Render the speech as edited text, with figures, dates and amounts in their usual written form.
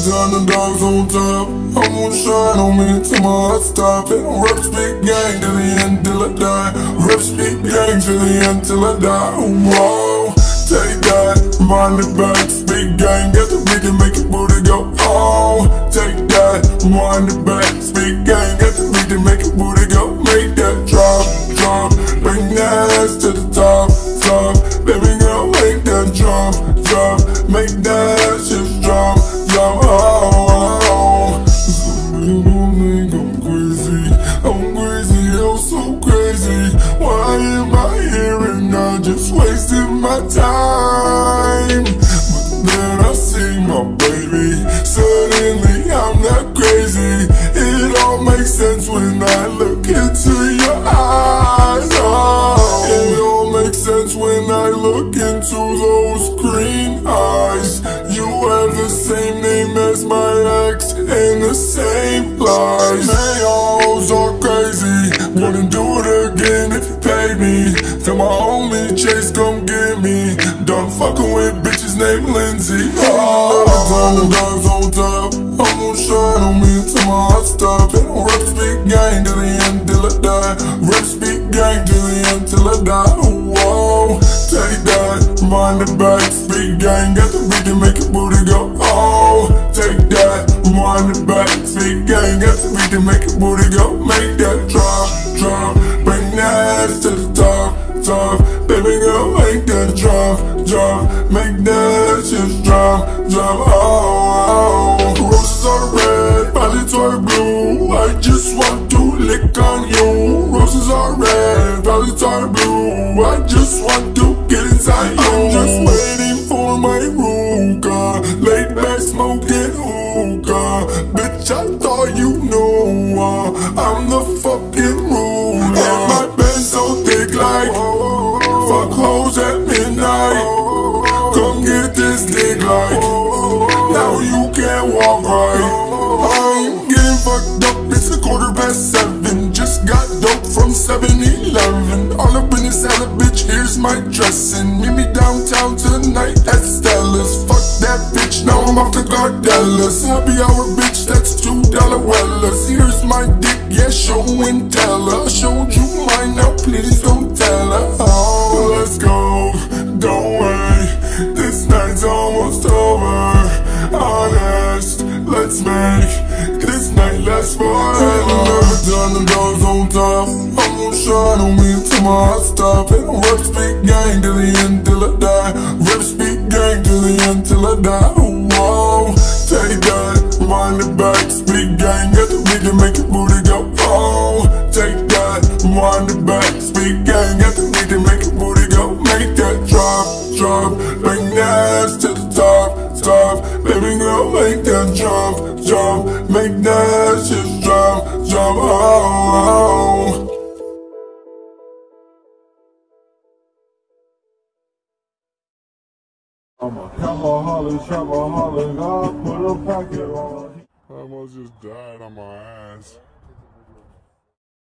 turn the dogs on top. I'm gonna shine on me till my heart stop. And I'm rep speak gang till the end till I die. Rep speak gang till the end till I die. Whoa, take that, mind it back. Speak gang, get the beat and make your booty go. Oh, take that, mind it back. Speak gang, get the beat and make your booty go. Make that drop, drop, bring that ass to the top, top. Baby girl, make that drop, drop, make that ass just drop, drop. Oh, some people think I'm crazy, oh so crazy. Why am I here and I just wasted my time? But then I see my baby, suddenly I'm not crazy. It all makes sense when I look into your eyes. Oh, it all makes sense when I look into those green eyes. You have the same name as my ex and the same lies. Mayos are crazy, wouldn't do it again if you paid me. Tell my homie Chase come get me. Done fucking with bitches named Lindsay. Oh, turn the dogs on top. I'm gonna shine on me till my heart stop. And I'm rep speak gang till the end till I die. Rep speak gang till the end till I die. Whoa, take that, mind it back. Speak gang, get the beat and make your booty go. Oh, take that, mind it back. Speak gang, get the beat and make your booty go. Make that drop, drop, bring that ass to the top, top. Baby girl, make that drop, drop, make that ass just drop, drop. Oh, roses are red, violets are blue. I just want to lick on you. Roses are red, violets are blue. I just want to get inside you. I'm just waiting for my hookah, laid back smoking hookah. Bitch, I thought you knew I'm the fucking ruler. And my bed's so thick like fuck hoes at midnight. Come get this dick like now you can't walk right. I'm getting fucked up, it's 7:15. Just got dope from 7-Eleven. All up in this salad, bitch, here's my dressing. Meet me downtown tonight at Stella's. Fuck that bitch, now I'm off to Gardellas. Happy hour, bitch, that's $2 Wellas. Here's my dick, yeah, show and tell her. I showed you mine, now please don't tell her. Oh, let's go, don't wait, this night's almost over. Honest, let's make this night last forever. Turn the dogs on top. I'm gonna shine on me till my heart stop. And I'm rep speak gang till the end till I die. Rep speak gang till the end till I die. Whoa, take that, mind it back. Speak gang, get the beat and make your booty go. Oh, take that, mind it back. Speak gang, get the beat and make your booty go. Make that drop, drop, bring that ass to the top, top. Baby girl, make that jump, jump, make that ass just drop, drop. Oh. I'm a alcoholic, shopaholic, I put a pocket on. I almost just died on my ass.